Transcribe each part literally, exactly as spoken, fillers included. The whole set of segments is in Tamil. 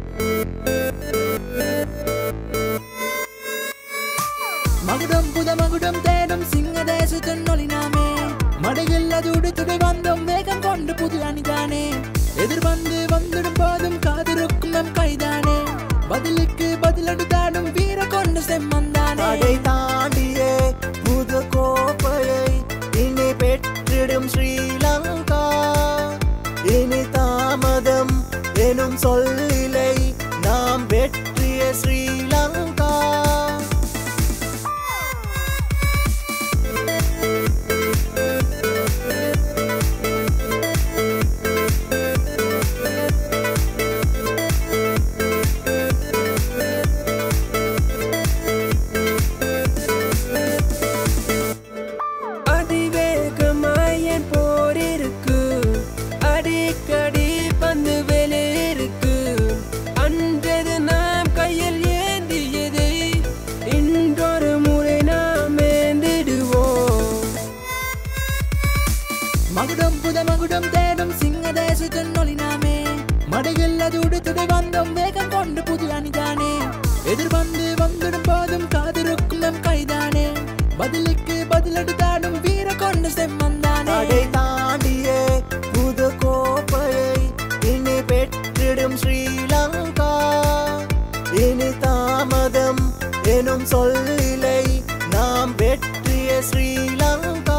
மகுடம் புத மகுடம் தேடும் சிங்க தேசத்தின் ஒளினாமே மடையில் அது உடுத்துடு வந்தோம் வேகம் கொண்டு புது அணிதானே எதிர்வந்து வந்துடும் போதும் காதிருக்கும் நம் கைதானே பதிலுக்கு பதிலடு தாடும் வீர கொண்டு செம்மந்தானே அதை தாண்டியே புது கோப்பையை இனி பெற்றிடும் ஸ்ரீலங்கா இனி தாமதம் எனும் சொல்லிலை நாம் வெற்றிய ஸ்ரீலங்கா மகுடம் புத மகுடம் தேடும் சிங்க தேசத்தின் ஒளினாமே மடையில் அது உடுத்துடு வந்தோம் வேகம் கொண்டு புது அணிதானே எதிர்வந்து வந்துடும் போதும் காதிருக்கும் நம் கைதானே பதிலுக்கு பதிலடு தாடும் வீர கொண்டு செம்மந்தானே அதை தாண்டியே புது கோப்பையை இனி பெற்றிடும் ஸ்ரீலங்கா இனி தாமதம் எனும் சொல்லிலை நாம் வெற்றிய ஸ்ரீலங்கா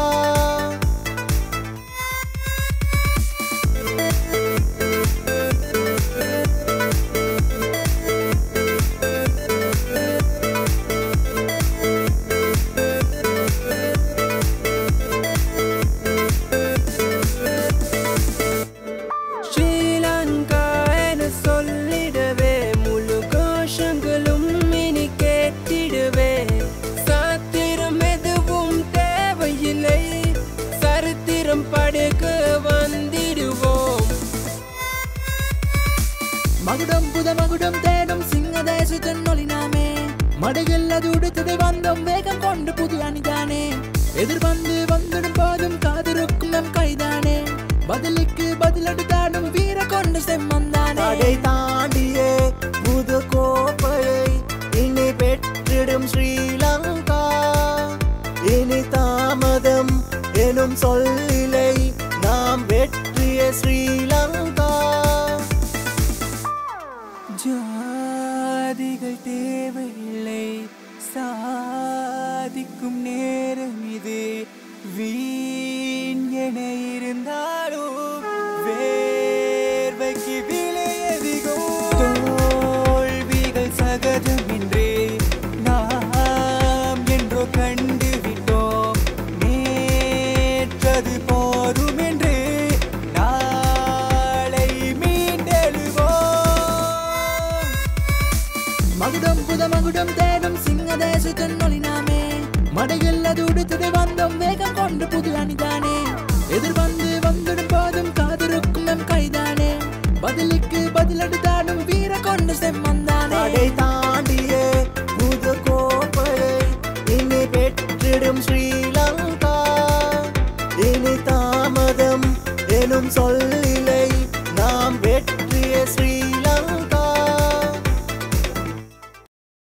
மகுடம் புத மகுடம் தேடும் சிங்க தேசத்தின் ஒளினாமே மடையில் அது உடுத்துடு வந்தோம் வேகம் கொண்டு புது அணிதானே எதிர்வந்து வந்துடும் போதும் காதிருக்கும் நம் கைதானே பதிலுக்கு பதிலடு தாடும் வீர கொண்டு செம்மந்தானே அதை தாண்டியே புது கோப்பையை இனி பெற்றிடும் ஸ்ரீலங்கா இனி தாமதம் எனும் சொல்லிலை நாம் வெற்றிய ஸ்ரீலங்கா ஜாதிகள் தேவையில்லை சாதிக்கும் நேரம் இது வீண் என இருந்தாலும் வேர்வைக்கு விலை அதிகம் தோல்விகள் சகஜமின்றே நாம் என்றோ கண்டு விட்டோம் நேற்றது போதும் என்று நாளை மீண்டெழுவோம் மகுடம் புத மகுடம் தேடும் சிங்க தேசத்தின் ஒளினாமே மடையில் அது உடுத்துடு வந்தோம் வேகம் கொண்டு புது அணிதானே